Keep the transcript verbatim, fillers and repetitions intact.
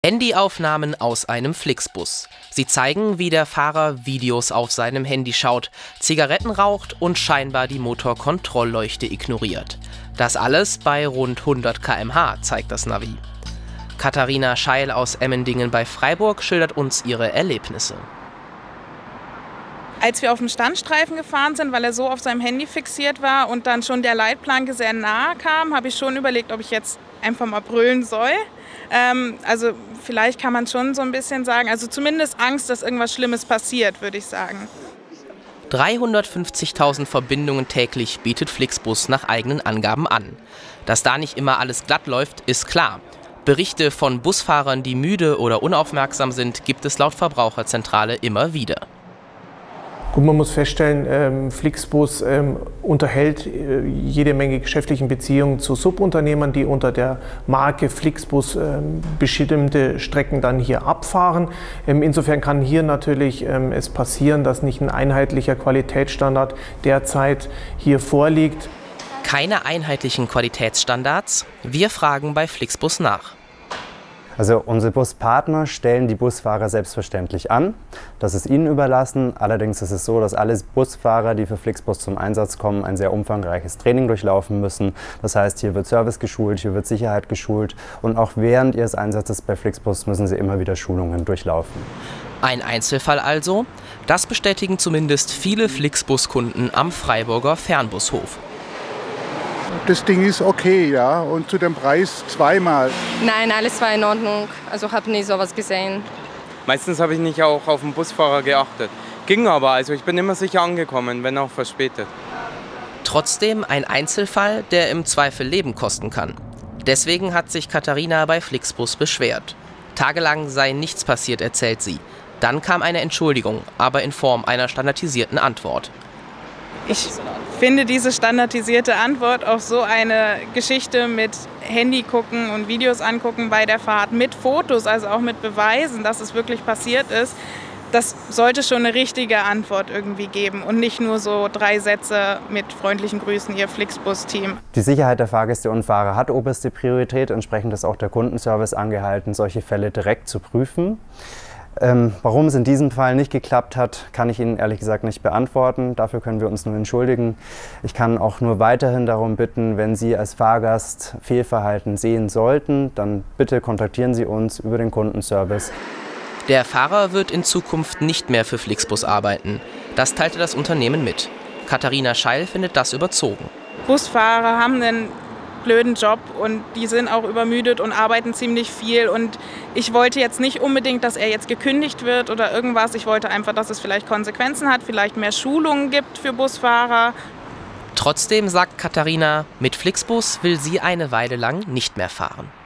Handyaufnahmen aus einem Flixbus. Sie zeigen, wie der Fahrer Videos auf seinem Handy schaut, Zigaretten raucht und scheinbar die Motorkontrollleuchte ignoriert. Das alles bei rund hundert Kilometer pro Stunde, zeigt das Navi. Katharina Scheil aus Emmendingen bei Freiburg schildert uns ihre Erlebnisse. Als wir auf dem Standstreifen gefahren sind, weil er so auf seinem Handy fixiert war und dann schon der Leitplanke sehr nahe kam, habe ich schon überlegt, ob ich jetzt einfach mal brüllen soll. Ähm, also vielleicht kann man schon so ein bisschen sagen, also zumindest Angst, dass irgendwas Schlimmes passiert, würde ich sagen. dreihundertfünfzigtausend Verbindungen täglich bietet Flixbus nach eigenen Angaben an. Dass da nicht immer alles glatt läuft, ist klar. Berichte von Busfahrern, die müde oder unaufmerksam sind, gibt es laut Verbraucherzentrale immer wieder. Gut, man muss feststellen, ähm, Flixbus ähm, unterhält äh, jede Menge geschäftlichen Beziehungen zu Subunternehmern, die unter der Marke Flixbus ähm, bestimmte Strecken dann hier abfahren. Ähm, insofern kann hier natürlich ähm, es passieren, dass nicht ein einheitlicher Qualitätsstandard derzeit hier vorliegt. Keine einheitlichen Qualitätsstandards? Wir fragen bei Flixbus nach. Also unsere Buspartner stellen die Busfahrer selbstverständlich an. Das ist ihnen überlassen. Allerdings ist es so, dass alle Busfahrer, die für Flixbus zum Einsatz kommen, ein sehr umfangreiches Training durchlaufen müssen. Das heißt, hier wird Service geschult, hier wird Sicherheit geschult und auch während ihres Einsatzes bei Flixbus müssen sie immer wieder Schulungen durchlaufen. Ein Einzelfall also? Das bestätigen zumindest viele Flixbus-Kunden am Freiburger Fernbushof. Das Ding ist okay, ja, und zu dem Preis zweimal. Nein, alles war in Ordnung. Also habe nie sowas gesehen. Meistens habe ich nicht auch auf den Busfahrer geachtet. Ging aber, also ich bin immer sicher angekommen, wenn auch verspätet. Trotzdem ein Einzelfall, der im Zweifel Leben kosten kann. Deswegen hat sich Katharina bei Flixbus beschwert. Tagelang sei nichts passiert, erzählt sie. Dann kam eine Entschuldigung, aber in Form einer standardisierten Antwort. Ich finde diese standardisierte Antwort auf so eine Geschichte mit Handy gucken und Videos angucken bei der Fahrt mit Fotos, also auch mit Beweisen, dass es wirklich passiert ist, das sollte schon eine richtige Antwort irgendwie geben und nicht nur so drei Sätze mit freundlichen Grüßen, Ihr Flixbus-Team. Die Sicherheit der Fahrgäste und Fahrer hat oberste Priorität. Entsprechend ist auch der Kundenservice angehalten, solche Fälle direkt zu prüfen. Ähm, warum es in diesem Fall nicht geklappt hat, kann ich Ihnen ehrlich gesagt nicht beantworten. Dafür können wir uns nur entschuldigen. Ich kann auch nur weiterhin darum bitten, wenn Sie als Fahrgast Fehlverhalten sehen sollten, dann bitte kontaktieren Sie uns über den Kundenservice. Der Fahrer wird in Zukunft nicht mehr für Flixbus arbeiten. Das teilte das Unternehmen mit. Katharina Scheil findet das überzogen. Busfahrer haben einen blöden Job und die sind auch übermüdet und arbeiten ziemlich viel und ich wollte jetzt nicht unbedingt, dass er jetzt gekündigt wird oder irgendwas. Ich wollte einfach, dass es vielleicht Konsequenzen hat, vielleicht mehr Schulungen gibt für Busfahrer. Trotzdem sagt Katharina, mit Flixbus will sie eine Weile lang nicht mehr fahren.